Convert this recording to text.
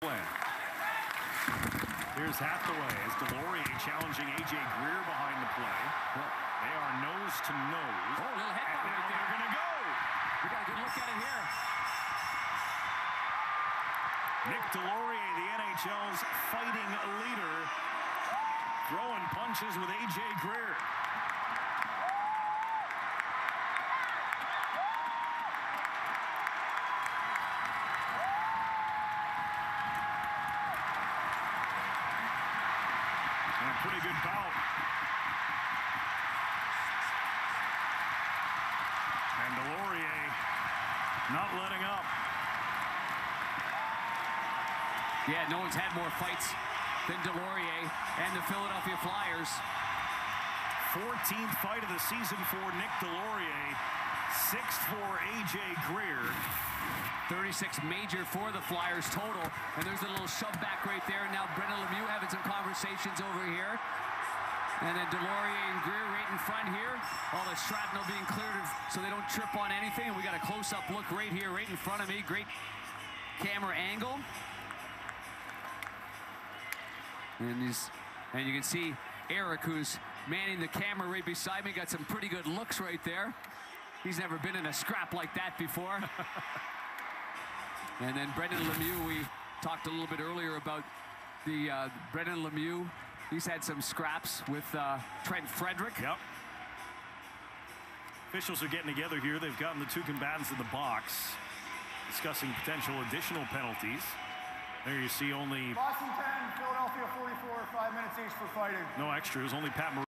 Here's Hathaway as Deslauriers challenging A.J. Greer behind the play. Well, they are nose to nose. Oh, a little headbutt right there. They're going to go. We got a good look at it here. Nick Deslauriers, the NHL's fighting leader, throwing punches with A.J. Greer. Pretty good bout. And Deslauriers not letting up. Yeah, no one's had more fights than Deslauriers and the Philadelphia Flyers. 14th fight of the season for Nick Deslauriers. 6th for A.J. Greer. 36 major for the Flyers total. And there's a little shove back right there. Now Brendan Lemieux having some conversations over here. And then Deslauriers and Greer right in front here. All the shrapnel being cleared so they don't trip on anything. And we got a close-up look right here, right in front of me. Great camera angle. And you can see Eric, who's manning the camera right beside me, got some pretty good looks right there. He's never been in a scrap like that before. And then Brendan Lemieux, we talked a little bit earlier about the Brendan Lemieux. He's had some scraps with Trent Frederick. Yep. Officials are getting together here. They've gotten the two combatants in the box, discussing potential additional penalties. There you see only Boston 10, Philadelphia 44, 5 minutes each for fighting. no extras, only Pat